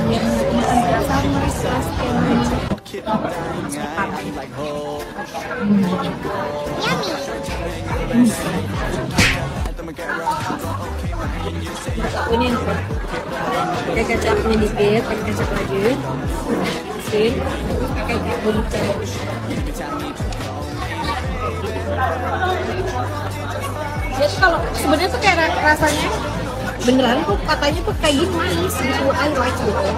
biar makan bersama pas ini pakai kecapnya dikit, pakai kecap lagi, sih pakai bumbu cabai. Dia tuh kalau sebenarnya tuh kayak rasanya beneran tuh katanya tuh kayak gini manis gitu, I like gitu.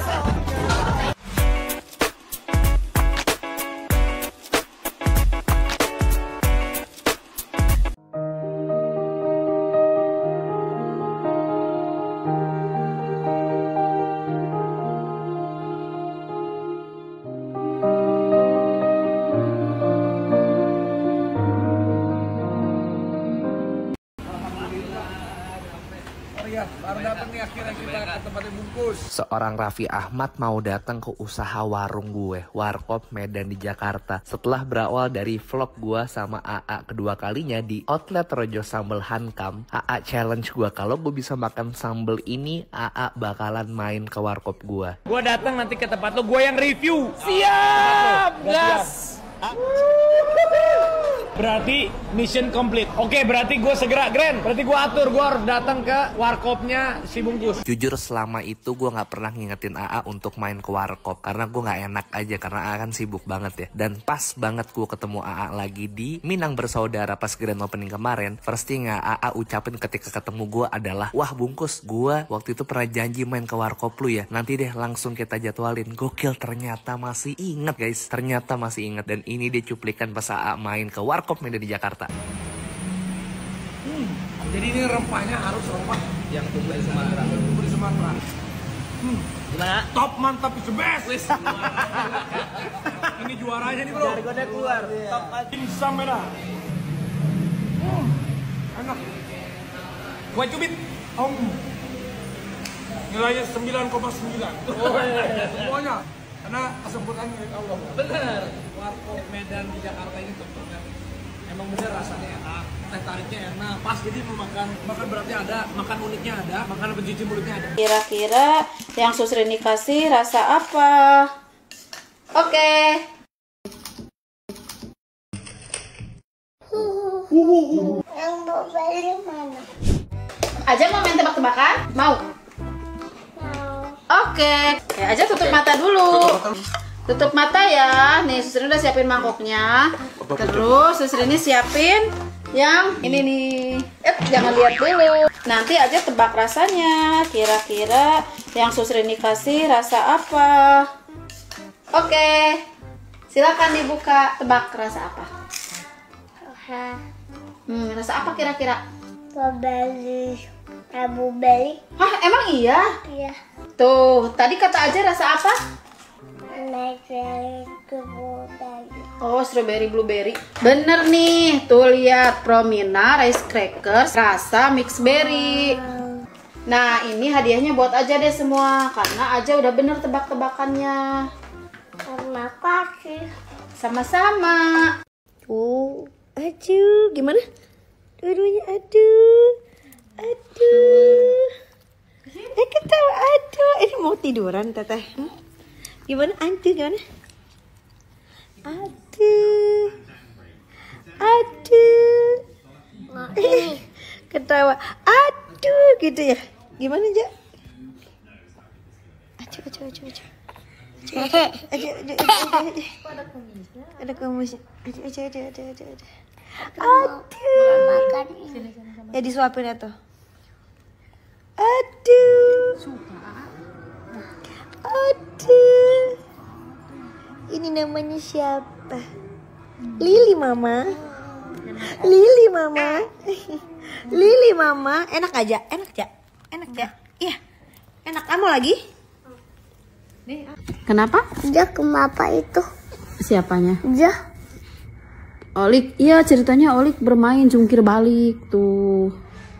Baru datang nih akhirnya kita ke tempatnya bungkus. Seorang Raffi Ahmad mau datang ke usaha warung gue, Warkop Medan di Jakarta. Setelah berawal dari vlog gue sama AA kedua kalinya di outlet Rojo Sambal Hankam, AA challenge gue kalau gue bisa makan sambal ini, AA bakalan main ke warkop gue. Gue datang nanti ke tempat lo, gue yang review. Siap, gas. Berarti mission complete. Oke, berarti gue segera Grand. Berarti gue atur, gue harus datang ke warkopnya si bungkus. Jujur selama itu gue gak pernah ngingetin AA untuk main ke warkop, karena gue gak enak aja, karena AA kan sibuk banget ya. Dan pas banget gue ketemu AA lagi di Minang Bersaudara pas grand opening kemarin. First thing yang AA ucapin ketika ketemu gue adalah, wah bungkus, gue waktu itu pernah janji main ke warkop lu ya, nanti deh langsung kita jadwalin. Gokil, ternyata masih inget guys, ternyata masih inget. Dan ini dia cuplikan pas AA main ke warkop Medan di Jakarta. Jadi ini rempahnya harus rempah yang tumbuh di Sumatera. Tumbuh di Sumatera. Gimana? Top, mantap, is the best. Ini juaranya nih bro. Jargonnya keluar. Top aja. Dimsum merah. Enak. Kue cubit. Nilainya 9,9. Semuanya. Karena kesembuhannya dari Allah. Bener. Warkop Medan di Jakarta ini tempatnya emang bener rasanya enak, teh tariknya enak, pas jadi mau makan beratnya ada, makan uniknya ada, makan pencuci mulutnya ada. Kira-kira yang Susrini kasih rasa apa? Oke. Yang beli mana? Aja mau main tebak-tebakan? Mau? Oke. Ya, Aja tutup mata dulu. Tutup mata ya. Nih, Susrini udah siapin mangkoknya. Terus Susrini siapin yang ini nih. Jangan lihat dulu. Nanti Aja tebak rasanya. Kira-kira yang Susrini kasih rasa apa? Oke. Silakan dibuka, tebak rasa apa? Rasa apa kira-kira? Blueberry. Hah, emang iya? Iya. Tuh, tadi kata Aja rasa apa? Oh, strawberry blueberry. Bener nih, tuh lihat Promina Rice Crackers rasa mixed berry. Nah, ini hadiahnya buat Aja deh semua, karena Aja udah bener tebak-tebakannya. Terima kasih. Sama-sama. Aduh, gimana? Dua-duanya aduh. Ketawa aduh. Ini mau tiduran teteh. Gimana? Gimana? Aduh. Ketawa. Aduh gitu ya. Gimana, Ja? Aduh. Ada kumisnya. Aduh. Ya disuapin atau? Aduh. Ini namanya siapa? Lili Mama. Enak aja. Iya. Enak. Kamu lagi? Kenapa? Ja, kenapa itu? Siapanya? Ja. Olik, iya ceritanya Olik bermain jungkir balik tuh.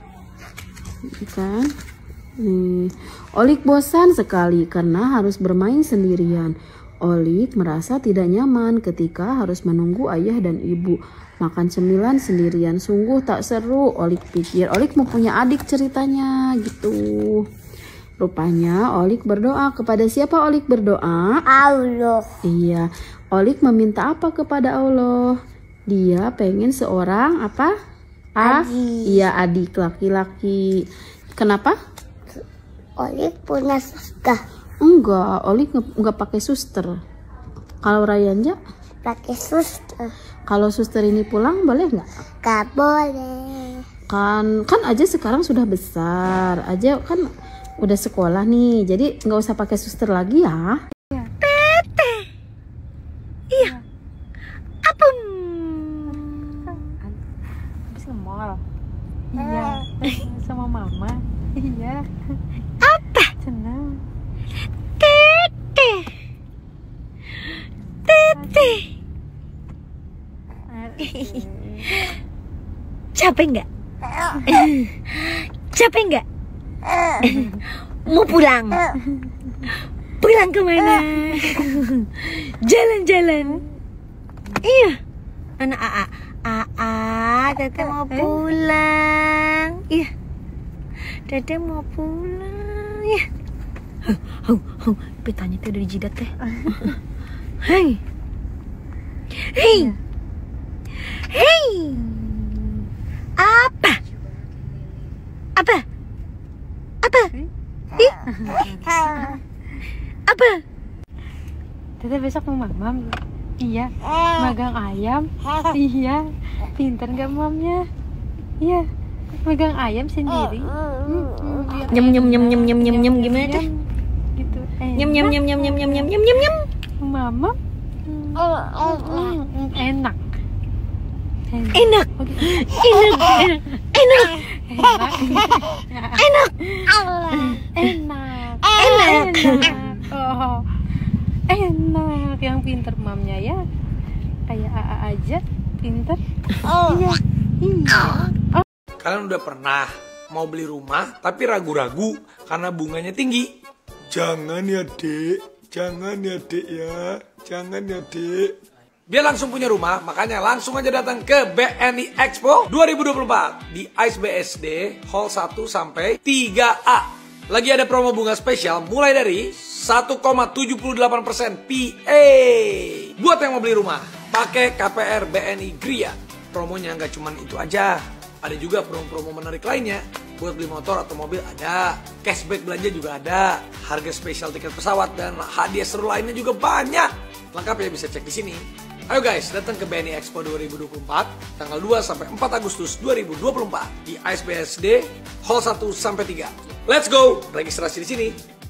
Kan? Nih, Olik bosan sekali karena harus bermain sendirian. Olik merasa tidak nyaman ketika harus menunggu ayah dan ibu. Makan cemilan sendirian sungguh tak seru, Olik pikir. Olik mau punya adik ceritanya gitu. Rupanya Olik berdoa. Kepada siapa Olik berdoa? Allah. Iya, Olik meminta apa kepada Allah? Dia pengen seorang apa? Adik. Iya, adik laki-laki. Kenapa? Olik punya suster. Enggak, Olik enggak pakai suster. Kalau Rayanja? Pakai suster. Kalau suster ini pulang boleh nggak? Gak boleh. Kan aja sekarang sudah besar. Aja kan udah sekolah nih. Jadi nggak usah pakai suster lagi ya. Iya. Apa? Habis nge-mall. Iya, sama mama. Iya. Apa? Senang. Tete. Tete. Capek nggak? Capek nggak? Mau pulang? Pulang kemana? Jalan-jalan. Iya. Anak Tete mau pulang. Iya. Tete mau pulang. Iya. Pitanya tuh udah di jidat teh. Hei. Hei. Hei. Apa? Apa? Apa? Ih. Apa? Tete besok mau mamam. Iya. Magang ayam. Iya. Pinter nggak mamnya? Iya. Magang ayam sendiri. Nyem nyem nyem nyem nyem nyem nyem gimana teh? Gitu. Nyem nyem nyem nyem nyem nyem nyem nyem nyem nyem. Mama. Enak. Enak. Enak. Enak. Enak. Enak. Enak. Oh. Enak. Yang pinter mamnya ya. Kayak AA aja pinter. Iya. Iya. Kalian udah pernah mau beli rumah tapi ragu-ragu karena bunganya tinggi? Jangan ya dek, jangan ya dek ya, jangan ya dek. Biar langsung punya rumah, makanya langsung aja datang ke BNI Expo 2024 di ICE Hall 1 sampai 3A. Lagi ada promo bunga spesial mulai dari 1,78% PA. Buat yang mau beli rumah, pakai KPR BNI Gria. Promonya nggak cuma itu aja. Ada juga promo-promo menarik lainnya. Buat beli motor atau mobil ada. Cashback belanja juga ada. Harga spesial tiket pesawat dan hadiah seru lainnya juga banyak. Lengkapnya bisa cek di sini. Ayo guys, datang ke BNI Expo 2024 tanggal 2 sampai 4 Agustus 2024 di ISBSD Hall 1 sampai 3. Let's go. Registrasi di sini.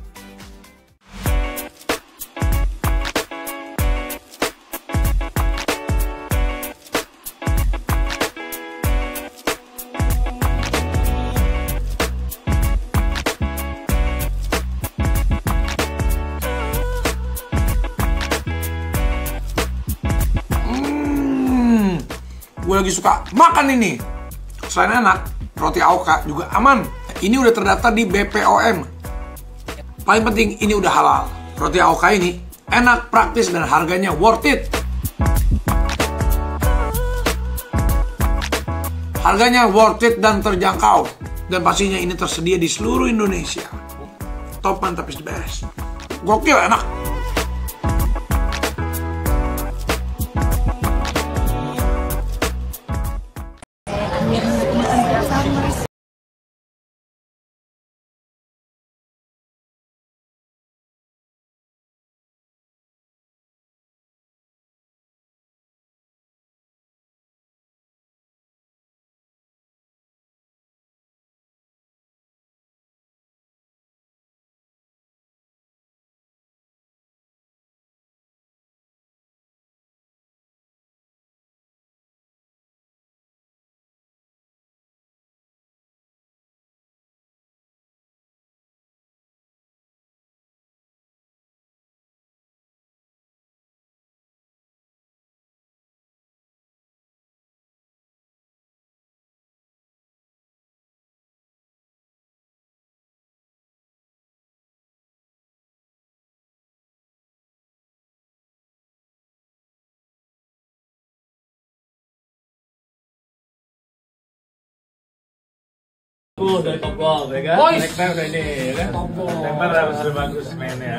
Gue lagi suka makan ini. Selain enak, roti AOK juga aman. Ini udah terdaftar di BPOM. Paling penting ini udah halal. Roti AOK ini enak, praktis, dan harganya worth it. Harganya worth it dan terjangkau. Dan pastinya ini tersedia di seluruh Indonesia. Top, mantap, is the best. Gokil, enak. Dari top golf ya kan? Boys. Nektar udah ini ya kan? Top golf. Nektar harus bagus mainnya.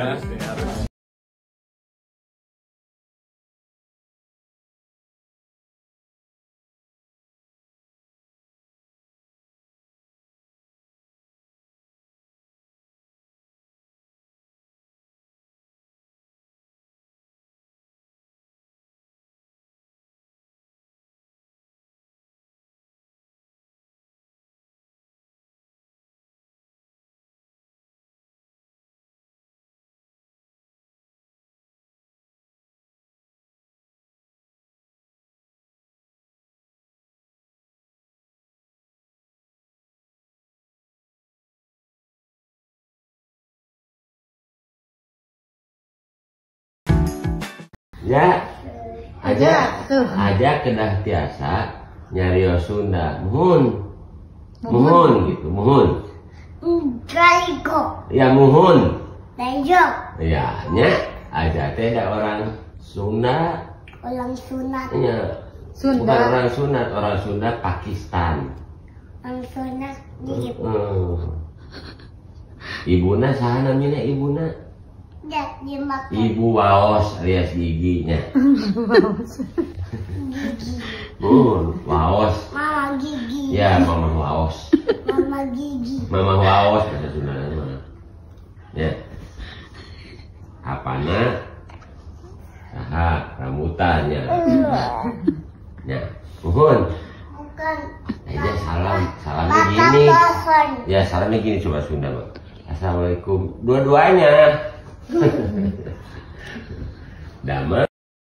Ya, aja kedah tiasa nyari Sunda, muhun gitu, muhun. Galiko. Ya muhun. Danjo. Ya, nya aja teh ada orang Sunda. Orang sunat. Ya, Sunda. bukan orang Sunda Pakistan. Orang sunat di Ibuna saha namanya ibuna? dimakan. Ibu Waos alias giginya. Waos. Mama gigi. Ya, Mama Waos. Mama gigi. Mama Waos bahasa Sundanya mana? Ya. Apana? Saha rambutannya. Ya, muhun. Bukan. Aja salamnya gini. Pohon. Ya, salamnya gini coba Sunda, Bang. Assalamualaikum. Dua-duanya. Damai.